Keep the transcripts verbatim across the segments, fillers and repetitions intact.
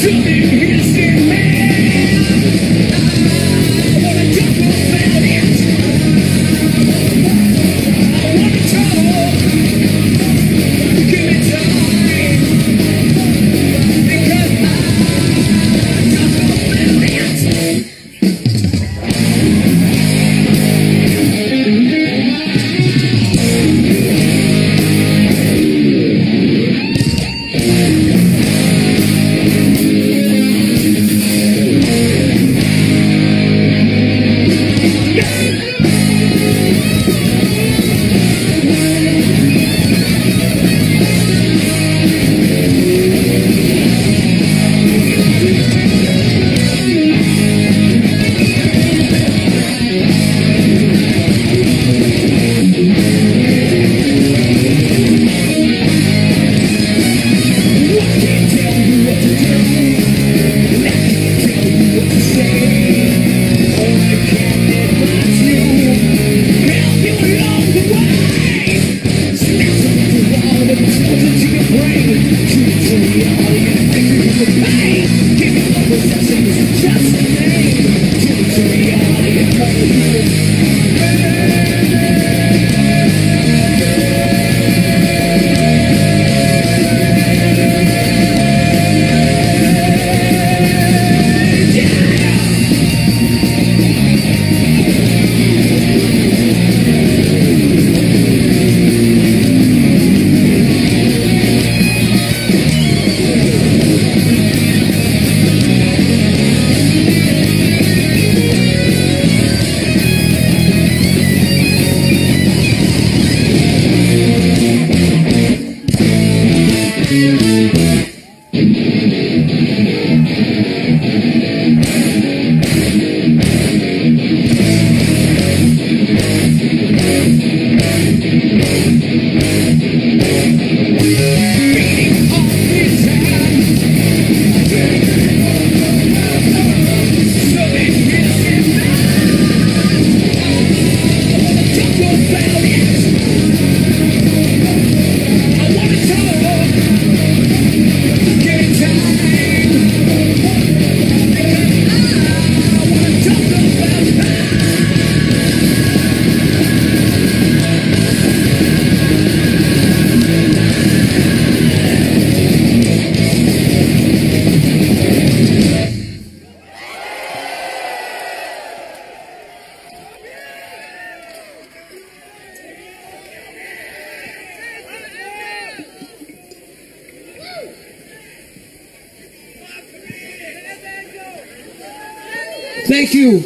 Thank you.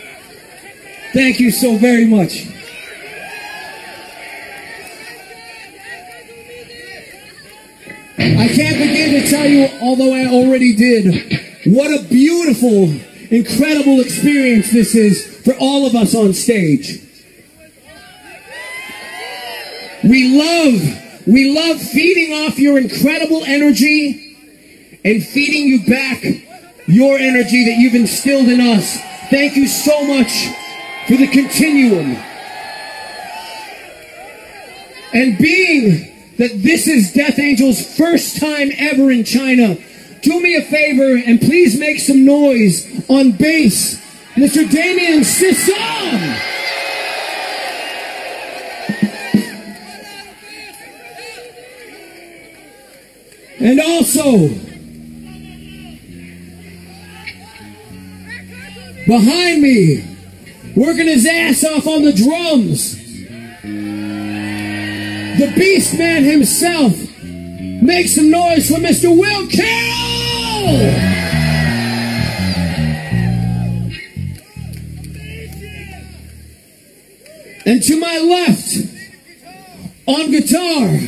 Thank you so very much. I can't begin to tell you, although I already did, what a beautiful, incredible experience this is for all of us on stage. We love, we love feeding off your incredible energy and feeding you back your energy that you've instilled in us. Thank you so much for the continuum. And being that this is Death Angel's first time ever in China, do me a favor and please make some noise on bass, Mister Damien Sisson. And also, behind me, working his ass off on the drums, the Beast Man himself. Make some noise for Mister Will Carroll! And to my left, on guitar,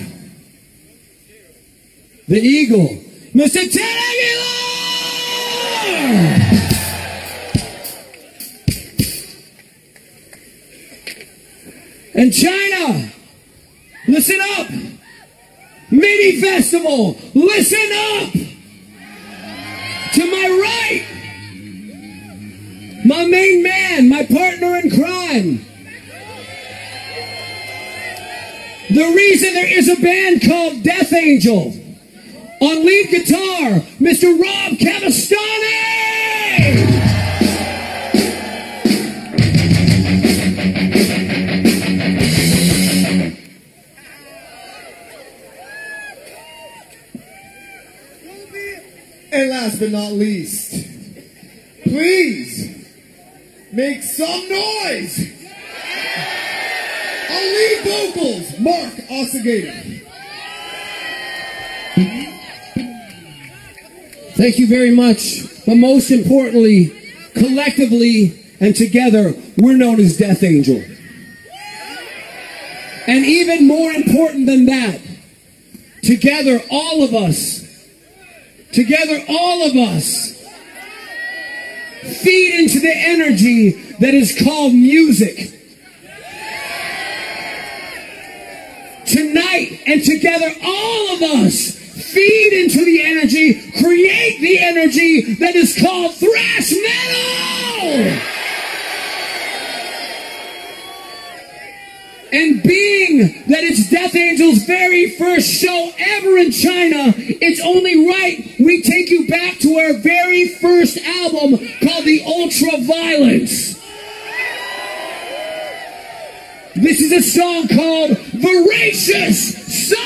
the Eagle, Mister Ted Aguilar! And China, listen up! Mini Festival, listen up! To my right, my main man, my partner in crime. The reason there is a band called Death Angel, On lead guitar, Mister Rob Cavastani! And last but not least, please make some noise. On lead vocals, Mark Osegater. Thank you very much. But most importantly, collectively and together, we're known as Death Angel. And even more important than that, together, all of us, together, all of us, feed into the energy that is called music. Tonight, and together, all of us feed into the energy, create the energy that is called thrash metal! And being that it's Death Angel's very first show ever in China, it's only right we take you back to our very first album called The Ultraviolence. This is a song called Voracious Souls!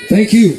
Thank you.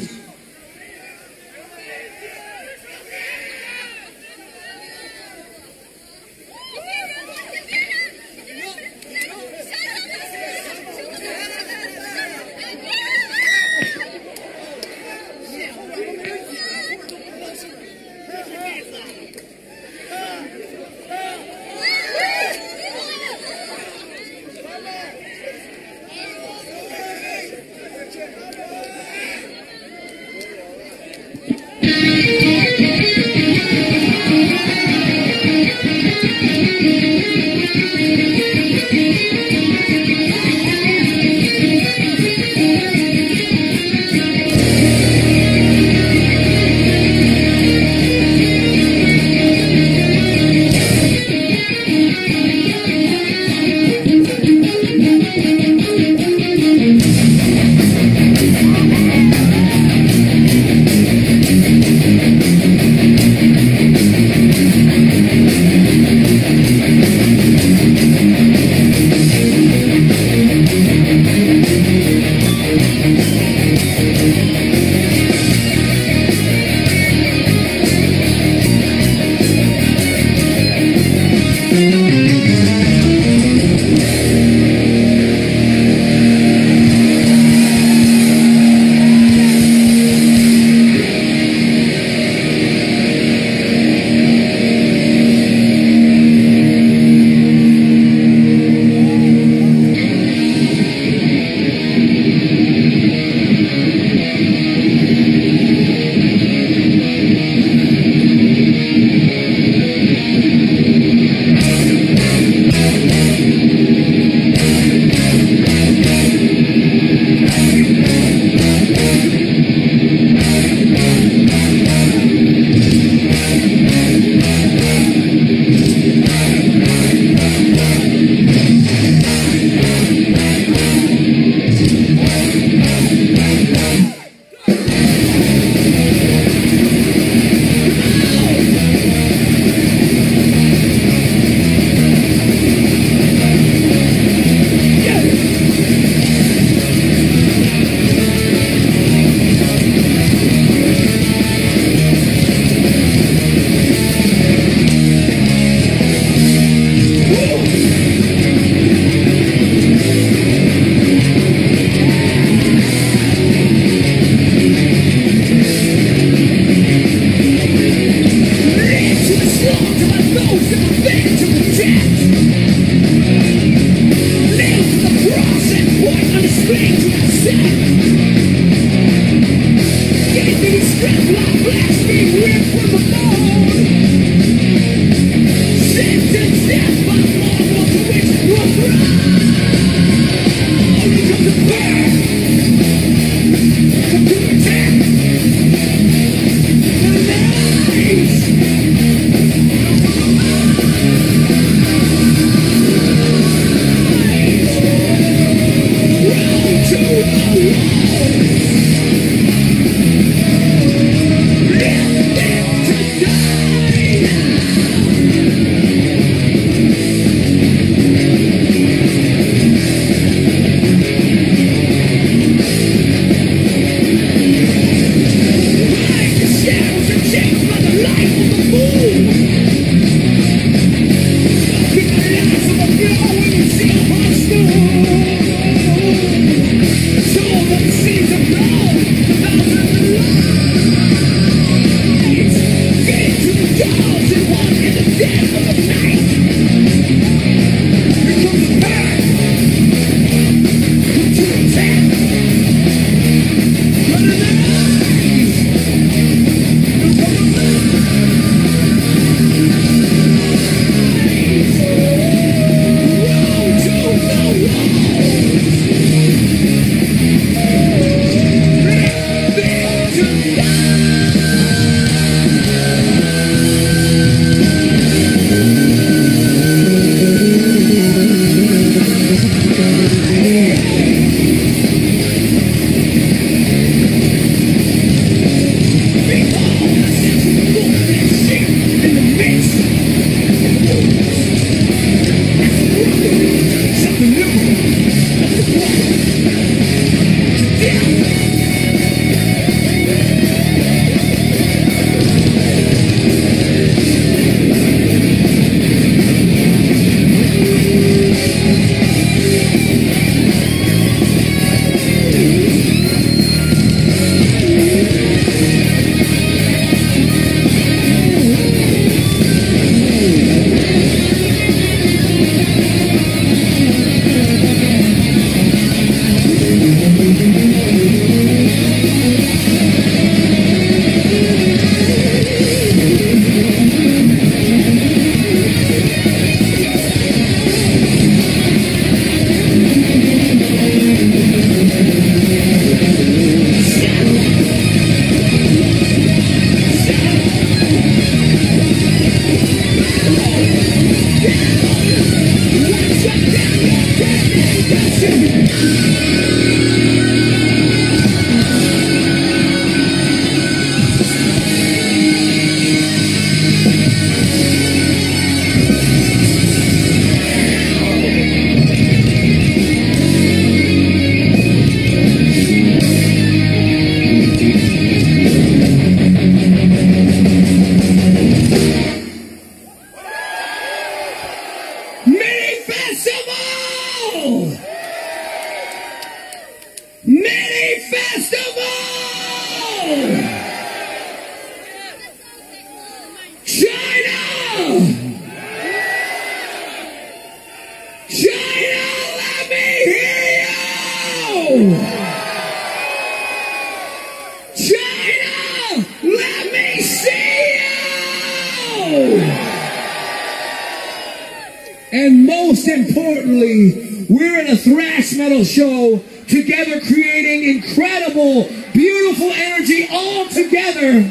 And most importantly, we're in a thrash metal show together, creating incredible, beautiful energy all together.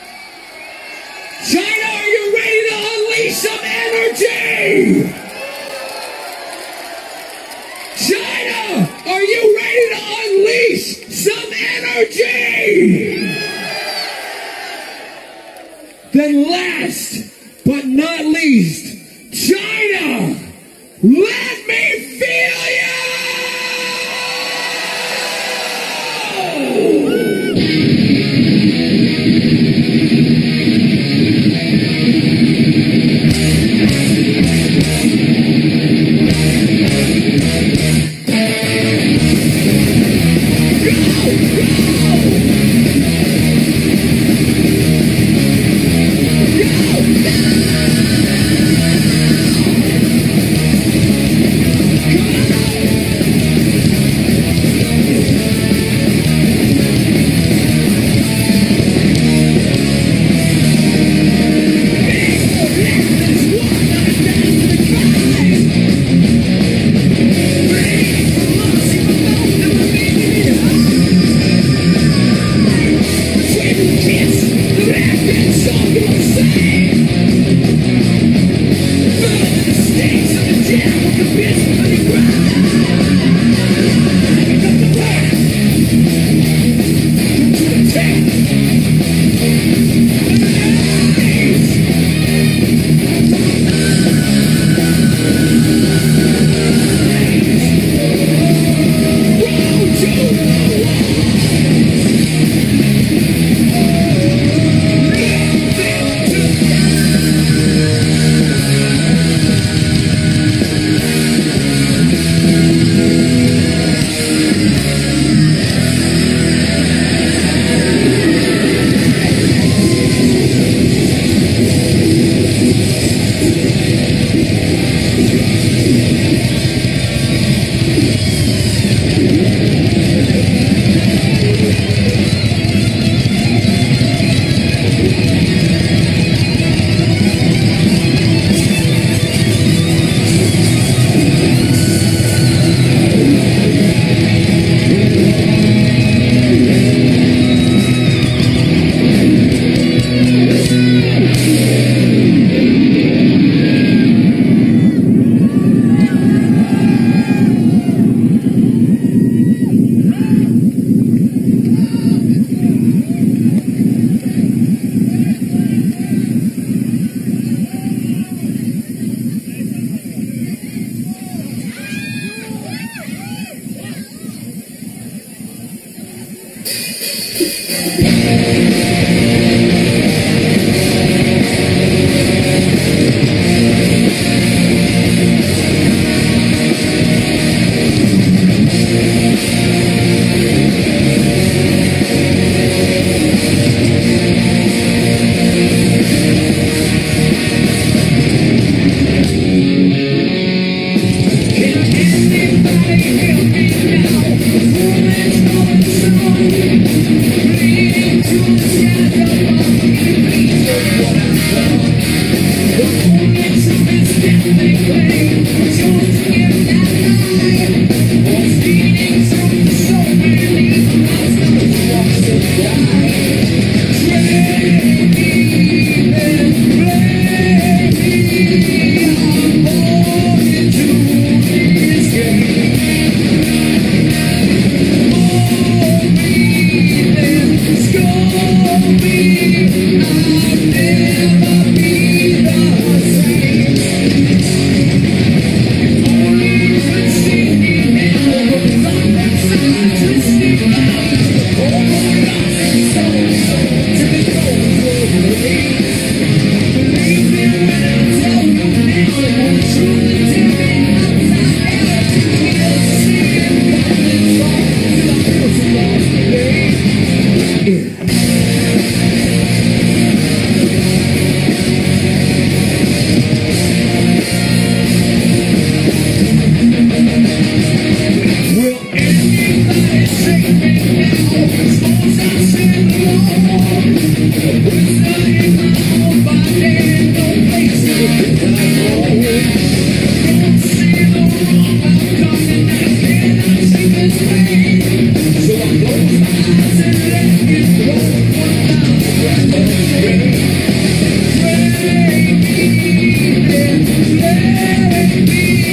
China, are you ready to unleash some energy? China, are you ready to unleash some energy? Then last but not least, China, let me feel you!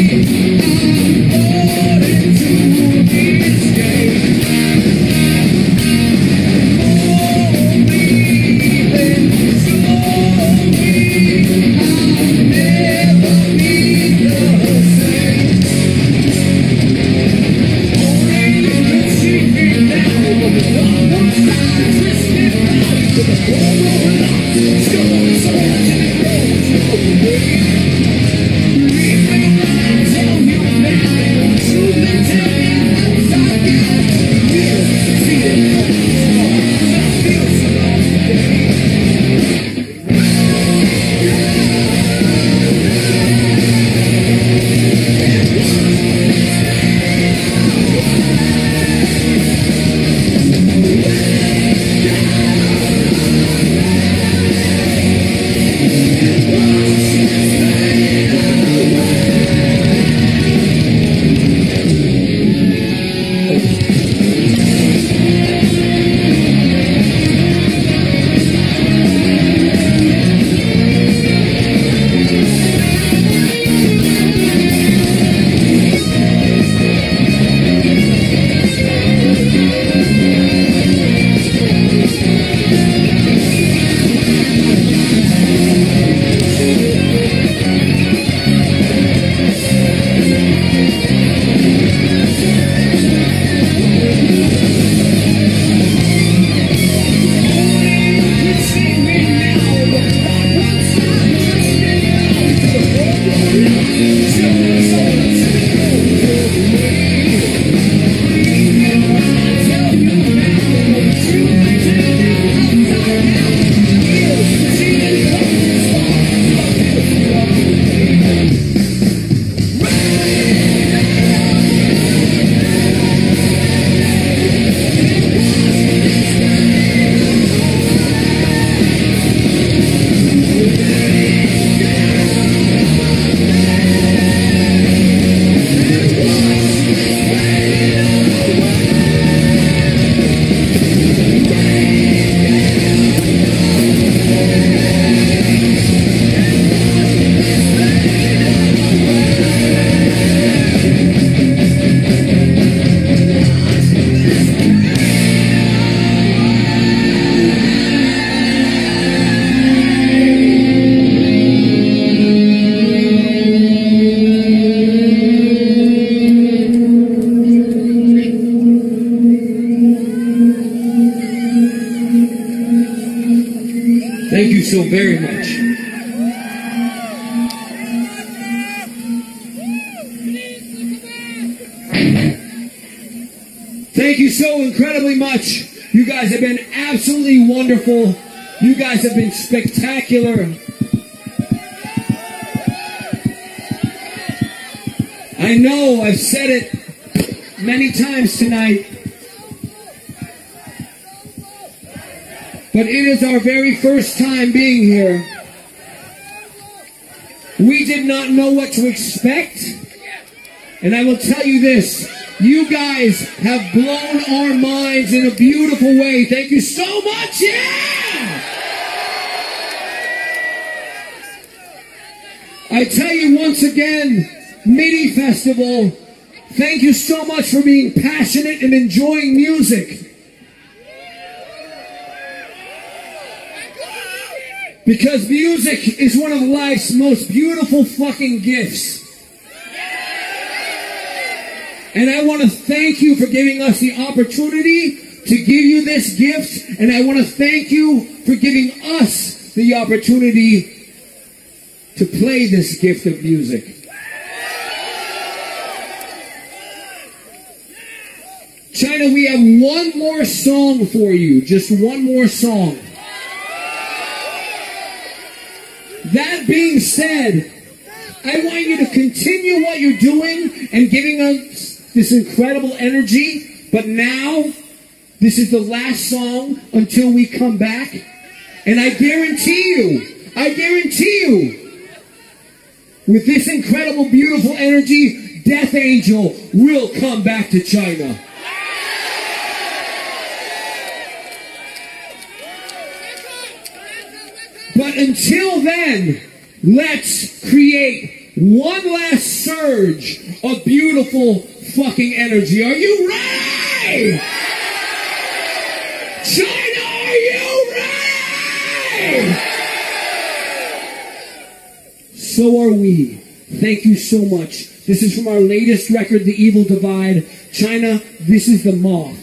Thank you so very much. Thank you so incredibly much. You guys have been absolutely wonderful. You guys have been spectacular. I know I've said it many times tonight, but it is our very first time being here. We did not know what to expect, and I will tell you this, you guys have blown our minds in a beautiful way. Thank you so much, yeah! I tell you once again, MIDI Festival, thank you so much for being passionate and enjoying music. Because music is one of life's most beautiful fucking gifts. And I want to thank you for giving us the opportunity to give you this gift. And I want to thank you for giving us the opportunity to play this gift of music. China, we have one more song for you. Just one more song. That being said, I want you to continue what you're doing and giving us this incredible energy. But now, this is the last song until we come back. And I guarantee you, I guarantee you, with this incredible, beautiful energy, Death Angel will come back to China. But until then, let's create one last circle. surge of beautiful fucking energy. Are you ready? China, are you ready? So are we. Thank you so much. This is from our latest record, The Evil Divide. China, this is the Moth.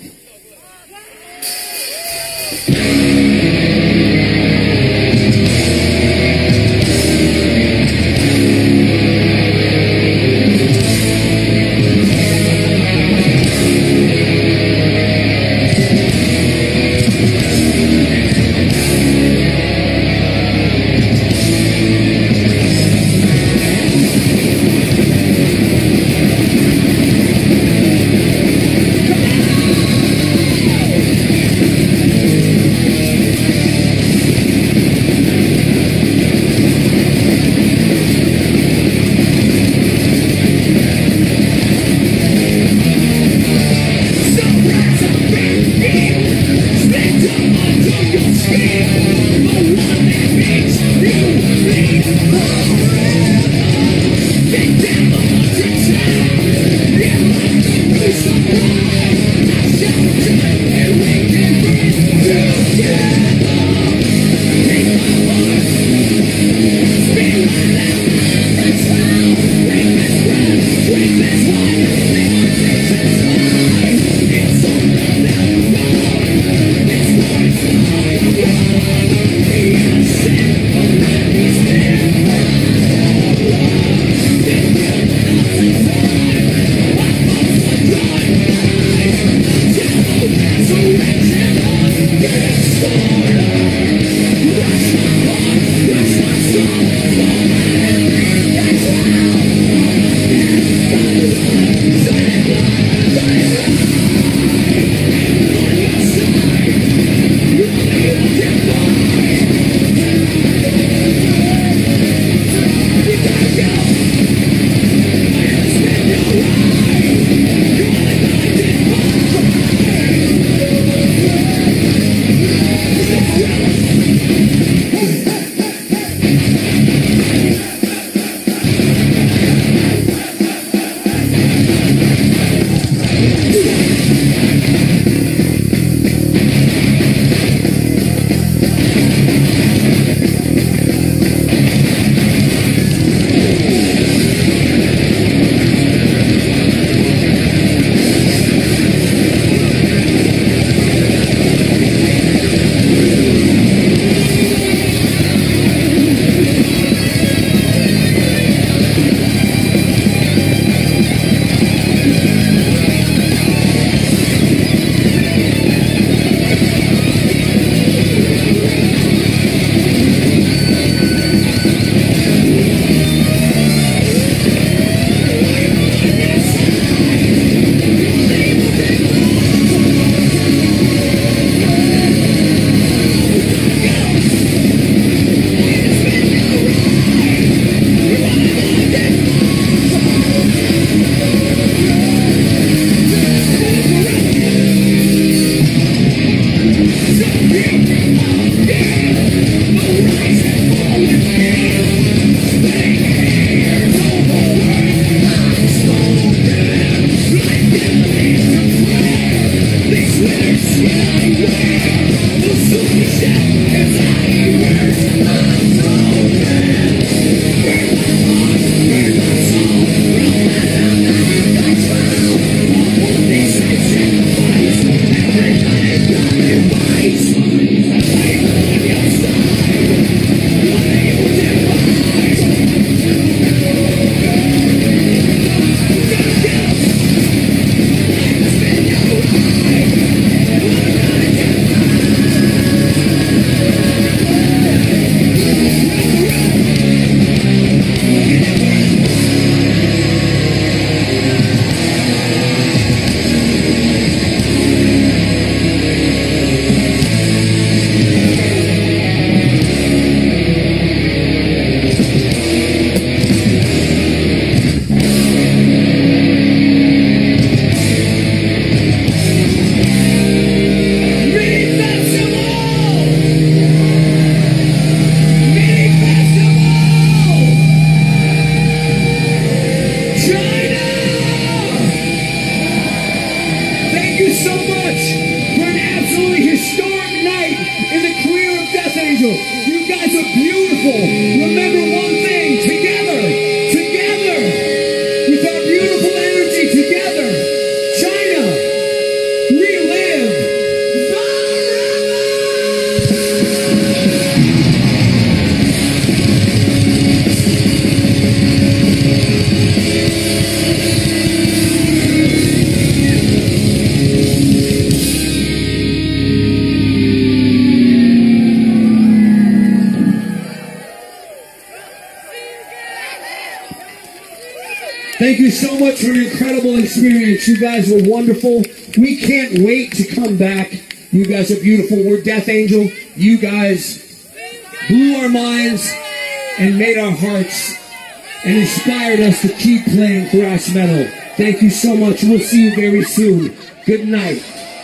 Thank you so much for an incredible experience. You guys were wonderful. We can't wait to come back. You guys are beautiful. We're Death Angel. You guys blew our minds and made our hearts and inspired us to keep playing thrash metal. Thank you so much. We'll see you very soon. Good night.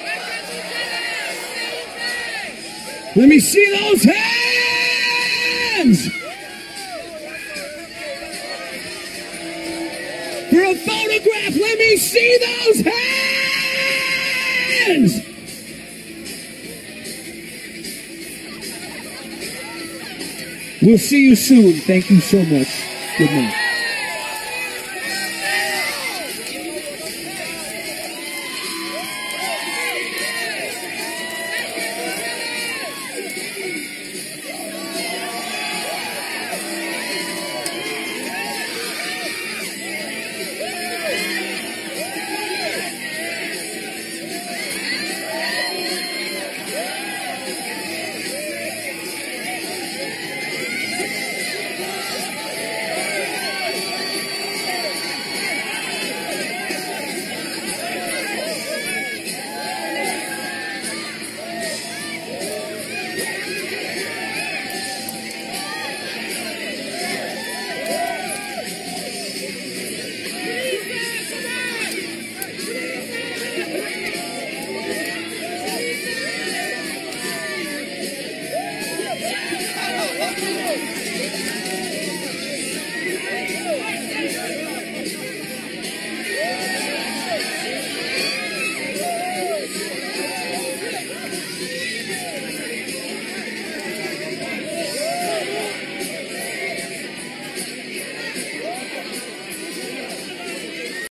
Let me see those hands! For a photograph, let me see those hands! We'll see you soon. Thank you so much. Good night.